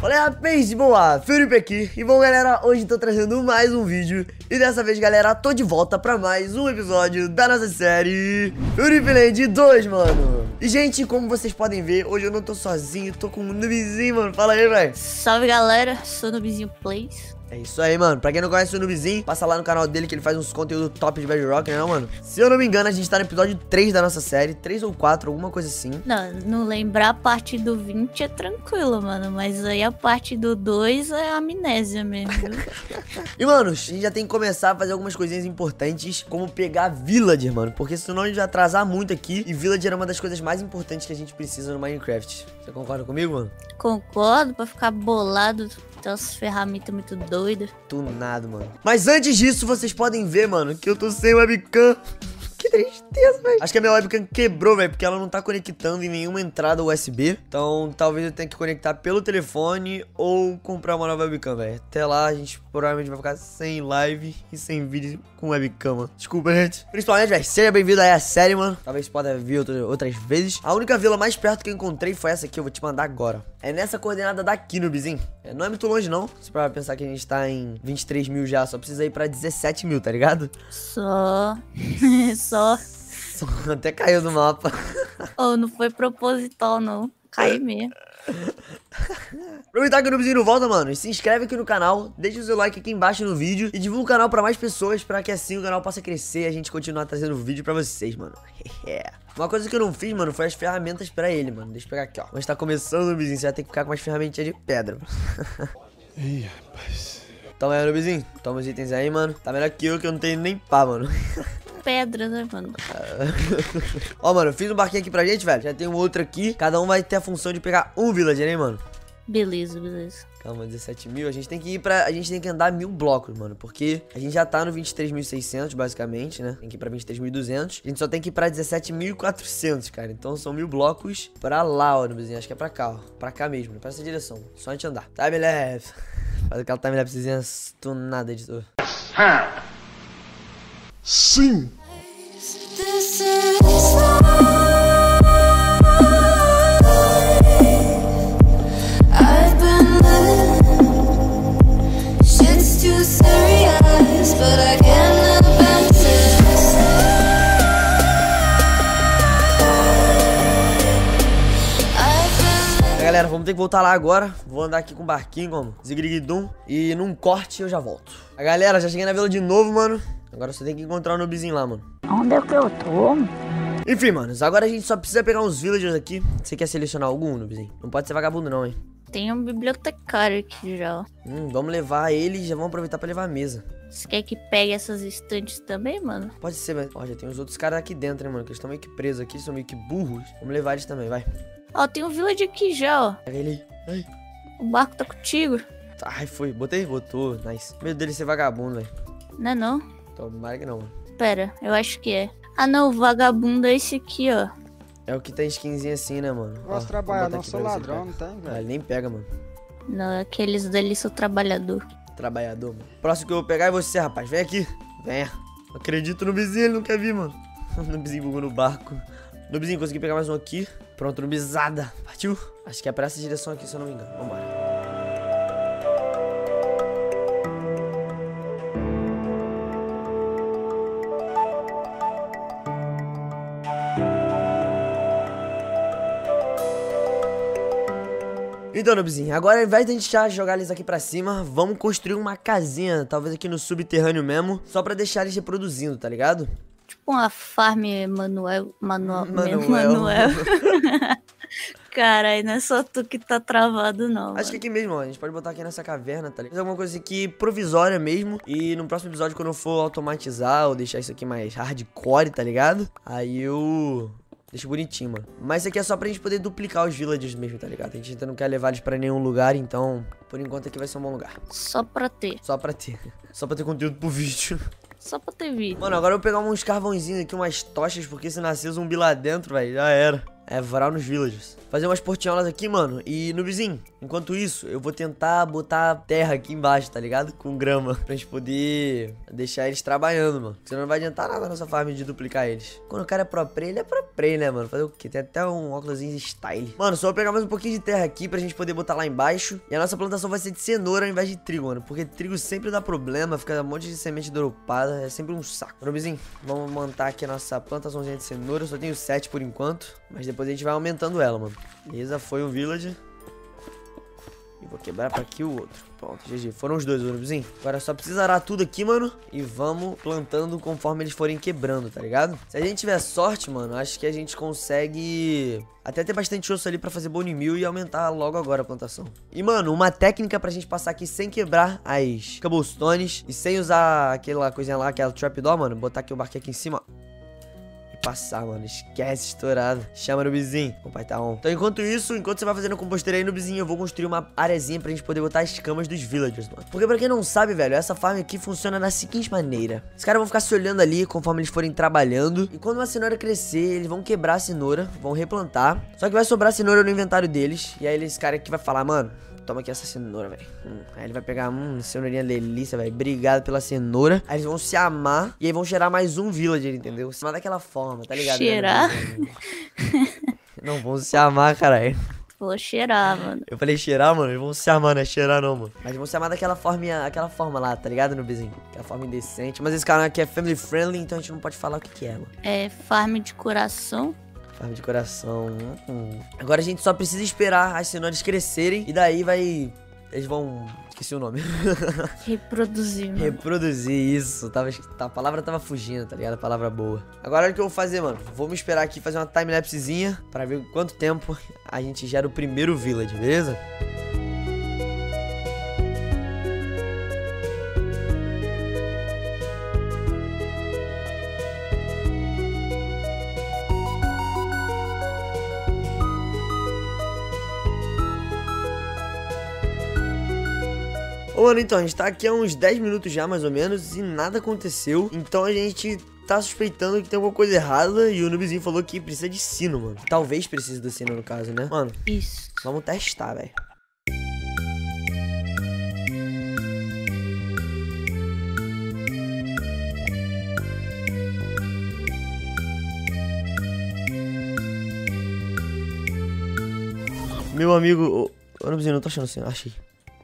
Fala aí, rapaz, de boa, Felipe aqui. E bom, galera, hoje tô trazendo mais um vídeo. E dessa vez, galera, tô de volta pra mais um episódio da nossa série Felipe Land 2, mano. E, gente, como vocês podem ver, hoje eu não tô sozinho, tô com um noobzinho, mano. Fala aí, velho. Salve, galera, sou Noobzinho Plays. É isso aí, mano. Pra quem não conhece o Noobzinho, passa lá no canal dele que ele faz uns conteúdos top de Bedrock, né, mano? Se eu não me engano, a gente tá no episódio 3 da nossa série, 3 ou 4, alguma coisa assim. Não lembrar a parte do 20 é tranquilo, mano. Mas aí a parte do 2 é amnésia mesmo. E, mano, a gente já tem que começar a fazer algumas coisinhas importantes, como pegar Villager, mano. Porque senão a gente vai atrasar muito aqui. E Villager é uma das coisas mais importantes que a gente precisa no Minecraft. Você concorda comigo, mano? Concordo, pra ficar bolado. Tem umas ferramentas muito doidas. Tunado, mano. Mas antes disso, vocês podem ver, mano, que eu tô sem webcam. Que tristeza, velho. Acho que a minha webcam quebrou, velho, porque ela não tá conectando em nenhuma entrada USB. Então, talvez eu tenha que conectar pelo telefone ou comprar uma nova webcam, velho. Até lá, a gente provavelmente vai ficar sem live e sem vídeo com webcam, mano. Desculpa, gente. Principalmente, velho, seja bem-vindo aí à série, mano. Talvez possa vir outras vezes. A única vila mais perto que eu encontrei foi essa aqui, eu vou te mandar agora. É nessa coordenada daqui, Noobzinho. Não é muito longe, não. Se pra pensar que a gente tá em 23 mil já, só precisa ir pra 17 mil, tá ligado? Só. Até caiu do mapa. Oh, não foi proposital, não. Cai mesmo. Aproveitar que o Noobzinho não volta, mano, e se inscreve aqui no canal, deixa o seu like aqui embaixo no vídeo e divulga o canal pra mais pessoas, pra que assim o canal possa crescer e a gente continuar trazendo vídeo pra vocês, mano. Uma coisa que eu não fiz, mano, foi as ferramentas pra ele, mano. Deixa eu pegar aqui, ó. Mas tá começando, Noobzinho, você vai ter que ficar com umas ferramentinhas de pedra. Ih, rapaz. Toma aí, Noobzinho. Toma os itens aí, mano. Tá melhor que eu não tenho nem pá, mano. Pedra, né, mano? Ó, mano, eu fiz um barquinho aqui pra gente, velho. Já tem um outro aqui. Cada um vai ter a função de pegar um villager, hein, mano? Beleza. Calma, 17 mil. A gente tem que ir pra... A gente tem que andar 1000 blocos, mano. Porque a gente já tá no 23.600, basicamente, né? Tem que ir pra 23.200. A gente só tem que ir pra 17.400, cara. Então são 1000 blocos pra lá, ó, Noobzinho. Acho que é pra cá, ó. Pra cá mesmo, pra essa direção. Só a gente andar. Time-lapse. Faz aquela time-lapsezinha tunada, editor. Sim! Galera, vamos ter que voltar lá agora. Vou andar aqui com o barquinho, como Zigriguidum. E num corte eu já volto. A galera, já cheguei na vila de novo, mano. Agora você tem que encontrar o Noobzinho lá, mano. Onde é que eu tô? Enfim, manos, agora a gente só precisa pegar uns villagers aqui. Você quer selecionar algum, Noobzinho? Não pode ser vagabundo não, hein? Tem um bibliotecário aqui já. Vamos levar ele e já vamos aproveitar pra levar a mesa. Você quer que pegue essas estantes também, mano? Pode ser, mas... Ó, já tem os outros caras aqui dentro, né, mano? Que eles estão meio que presos aqui, eles são meio que burros. Vamos levar eles também, vai. Ó, tem um village aqui já, ó. Pega ele aí. Ai. O barco tá contigo. Ai, foi. Botei? Botou. Nice. Medo dele ser vagabundo, velho. Não é não? Tomara que não, mano. Pera, eu acho que é. Ah não, o vagabundo é esse aqui, ó. É o que tem skinzinha assim, né, mano? Gosto de trabalhar, não sou ladrão, não tem, Ah, velho. ele nem pega, mano. Não, aqueles dali são trabalhador. Trabalhador, mano. Próximo que eu vou pegar é você, rapaz. Vem aqui. Venha. Não acredito no vizinho, ele não quer vir, mano. O Noobzinho bugou no barco. Noobzinho, consegui pegar mais um aqui. Pronto, Noobzada. Partiu? Acho que é pra essa direção aqui, se eu não me engano. Vambora. Então, Noobzinho, agora ao invés de a gente já jogar eles aqui pra cima, vamos construir uma casinha, talvez aqui no subterrâneo mesmo, só pra deixar eles reproduzindo, tá ligado? Tipo uma farm Manuel. Manuel. Caralho, não é só tu que tá travado, não. Acho que aqui mesmo, ó, a gente pode botar aqui nessa caverna, tá ligado? Fazer alguma coisa aqui provisória mesmo. E no próximo episódio, quando eu for automatizar ou deixar isso aqui mais hardcore, tá ligado? Aí eu... deixa bonitinho, mano. Mas isso aqui é só pra gente poder duplicar os villagers mesmo, tá ligado? A gente ainda não quer levar eles pra nenhum lugar, então... por enquanto aqui vai ser um bom lugar. Só pra ter. Só pra ter. Só pra ter conteúdo pro vídeo. Só pra ter vídeo. Mano, agora eu vou pegar uns carvãozinhos aqui, umas tochas, porque se nascer zumbi lá dentro, velho, já era. varal nos villagers. Fazer umas portinholas aqui, mano. E, noobzinho, enquanto isso, eu vou tentar botar terra aqui embaixo, tá ligado? Com grama. Pra gente poder deixar eles trabalhando, mano. Senão não vai adiantar nada na nossa farm de duplicar eles. Quando o cara é pro play, ele é pro play, né, mano? Fazer o quê? Tem até um óculosinho style. Mano, só vou pegar mais um pouquinho de terra aqui pra gente poder botar lá embaixo. E a nossa plantação vai ser de cenoura ao invés de trigo, mano. Porque trigo sempre dá problema, fica um monte de semente dropada. É sempre um saco. Noobzinho, vamos montar aqui a nossa plantaçãozinha de cenoura. Eu só tenho 7 por enquanto. Mas depois a gente vai aumentando ela, mano. Beleza, foi um village. E vou quebrar pra aqui o outro. Pronto, GG. Foram os dois, noobzinho. Agora só precisa arar tudo aqui, mano. E vamos plantando conforme eles forem quebrando, tá ligado? Se a gente tiver sorte, mano, acho que a gente consegue até ter bastante osso ali pra fazer bone meal e aumentar logo agora a plantação. E, mano, uma técnica pra gente passar aqui sem quebrar as cobblestones e sem usar aquela coisinha lá, aquela trapdoor, mano. Botar aqui o barquinho aqui em cima, ó. Passar, mano, esquece, estourado. Chama, noobzinho, o pai tá on. Então, enquanto isso, enquanto você vai fazendo a composteira aí, noobzinho, eu vou construir uma areazinha pra gente poder botar as camas dos villagers, mano. Porque pra quem não sabe, velho, essa farm aqui funciona da seguinte maneira. Os caras vão ficar se olhando ali conforme eles forem trabalhando. E quando uma cenoura crescer, eles vão quebrar a cenoura, vão replantar. Só que vai sobrar cenoura no inventário deles. E aí esse cara aqui vai falar, mano, toma aqui essa cenoura, velho. Aí ele vai pegar, cenourinha delícia, velho. Obrigado pela cenoura. Aí eles vão se amar. E aí vão cheirar mais um villager, entendeu? Se amar daquela forma, tá ligado? Cheirar? Não vão se amar, caralho. Vou cheirar, mano. Eu falei cheirar, mano. Eles vão se amar, não é cheirar não, mano. Mas vão se amar daquela forma lá, tá ligado, noobzinho? Aquela forma indecente. Mas esse canal aqui é family friendly, então a gente não pode falar o que é, mano. É farm de coração. Farm de coração. Agora a gente só precisa esperar as cenouras crescerem. E daí vai... Eles vão... Esqueci o nome. Reproduzir, mano. Reproduzir, isso. A palavra tava fugindo, tá ligado? A palavra boa. Agora olha o que eu vou fazer, mano. Vou me esperar aqui fazer uma timelapsezinha pra ver quanto tempo a gente gera o primeiro village, beleza? Mano, então, a gente tá aqui há uns 10 minutos já, mais ou menos, e nada aconteceu. Então a gente tá suspeitando que tem alguma coisa errada e o noobzinho falou que precisa de sino, mano. Talvez precise do sino, no caso, né? Mano, isso. Vamos testar, velho. Meu amigo... Ô, noobzinho, não tô achando sino, achei.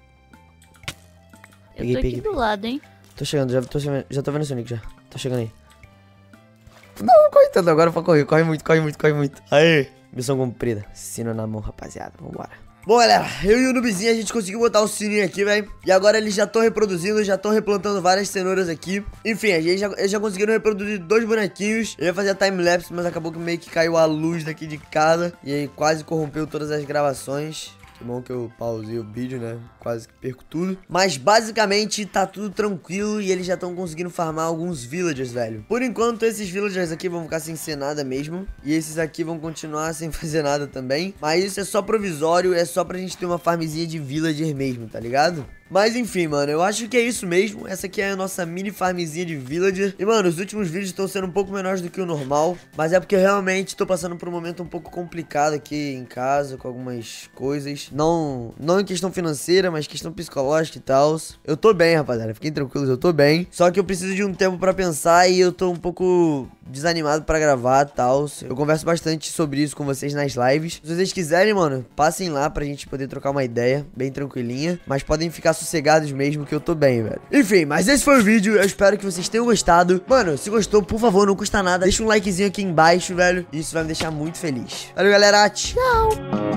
Eu tô aqui do lado, hein? Tô chegando, já tô vendo o Sonic já. Tô chegando aí. Não, coitado, agora pra correr. Corre muito. Aí, missão cumprida. Sino na mão, rapaziada. Vambora. Bom, galera, eu e o noobzinho, a gente conseguiu botar o sininho aqui, velho. E agora eles já estão reproduzindo, já estão replantando várias cenouras aqui. Enfim, eles já conseguiram reproduzir 2 bonequinhos. Eu ia fazer a timelapse, mas acabou que meio que caiu a luz daqui de casa. E aí quase corrompeu todas as gravações. Que bom que eu pausei o vídeo, né? Quase que perco tudo. Mas basicamente tá tudo tranquilo e eles já estão conseguindo farmar alguns villagers, velho. Por enquanto, esses villagers aqui vão ficar sem ser nada mesmo. E esses aqui vão continuar sem fazer nada também. Mas isso é só provisório, é só pra gente ter uma farmzinha de villager mesmo, tá ligado? Mas enfim, mano, eu acho que é isso mesmo. Essa aqui é a nossa mini farmzinha de villager. E, mano, os últimos vídeos estão sendo um pouco menores do que o normal. Mas é porque eu realmente tô passando por um momento um pouco complicado aqui em casa, com algumas coisas. Não em questão financeira, mas questão psicológica e tal. Eu tô bem, rapaziada, fiquem tranquilos, eu tô bem. Só que eu preciso de um tempo pra pensar e eu tô um pouco desanimado pra gravar e tal. Eu converso bastante sobre isso com vocês nas lives. Se vocês quiserem, mano, passem lá pra gente poder trocar uma ideia bem tranquilinha. Mas podem ficar sossegados mesmo que eu tô bem, velho. Enfim, mas esse foi o vídeo. Eu espero que vocês tenham gostado. Mano, se gostou, por favor, não custa nada. Deixa um likezinho aqui embaixo, velho. Isso vai me deixar muito feliz. Valeu, galera. Tchau.